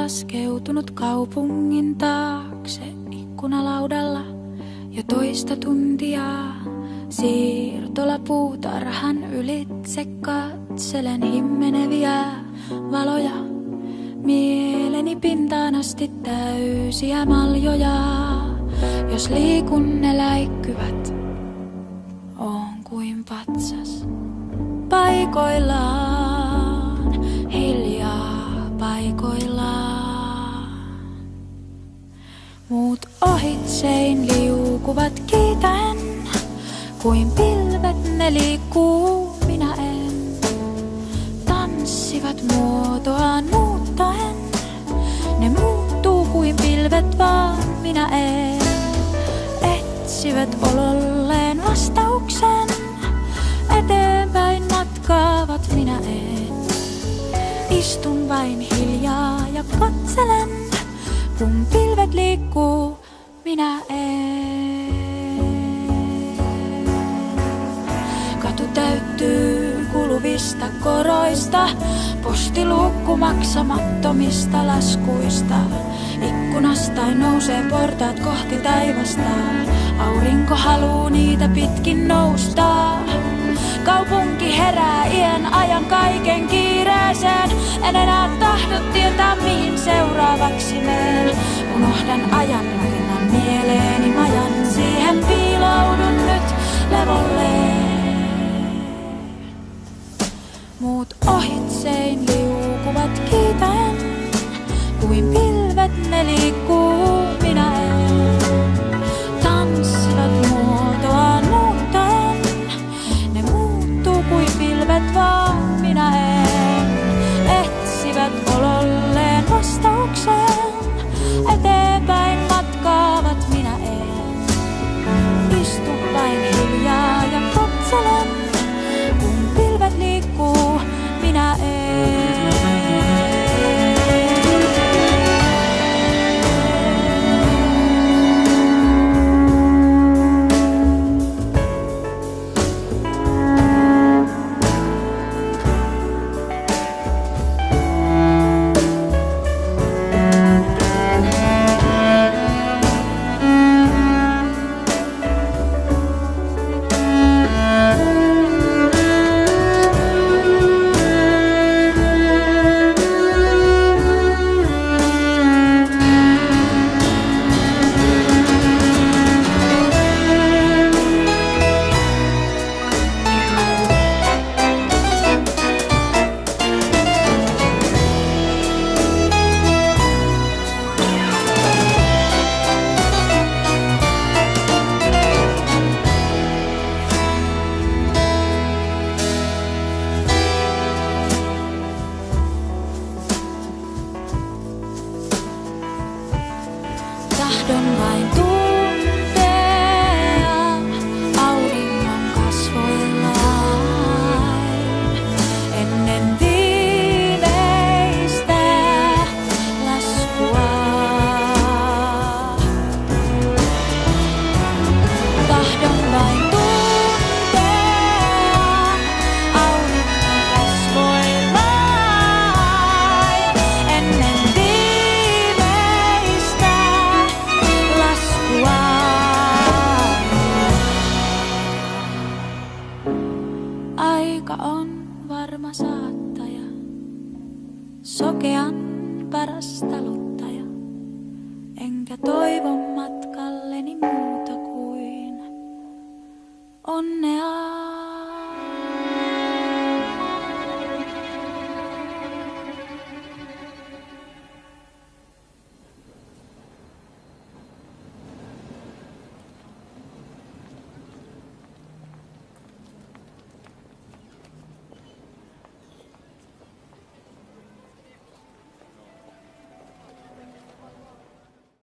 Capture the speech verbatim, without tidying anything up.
laskeutunut kaupungin taakse ikkunalaudalla jo toista tuntia. Siirtolapuutarhan ylitse katselen himmeneviä valoja. Mieleni pintaan asti täysiä maljoja. Jos liikun ne läikkyvät, oon kuin patsas paikoillaan, hiljaa paikoillaan. Muut ohitsein liukuvat kiitäen, kuin pilvet ne liikkuu, minä en. Tanssivat muotoaan muuttaen, ne muuttuu kuin pilvet, vaan minä en. Etsivät ololleen vastauksen, eteenpäin matkaavat, minä en. Istun vain hiljaa ja katselen, kun pilvet liikkuu, minä en. Katu täyttyy kuluvista koroista, postilukku maksamattomista laskuista. Ikkunastain nousee portaat kohti taivasta, aurinko haluu niitä pitkin nousta. Kaupunki herää iän ajan kaiken kiireeseen, en enää tahdo tietää mihin seuraavaksi menen. Unohdan ajan, rakennan mieleeni majan, siihen piiloudun nyt levolleen. Muut ohitsein liukuvat kiitäen, kuin pilvet ne liikkuu, minä en. Tanssivat muotoaan muuttaen, ne muuttuu kuin pilvet, vaan minä en. Etsivät ololleen vastauksen, eteenpäin matkaavat, minä en. Istun vain hiljaa ja katselen, kun pilvet liikkuu, minä en. Tahdon vain tuntea auringon kasvoillaan ennen viimeistä laskua. Tahdon vain tuntea auringon kasvoillaan ennen viimeistä laskua. Aika on varma saattaja, sokean paras taluttaja, enkä toivo matkalleni muuta kuin onnea.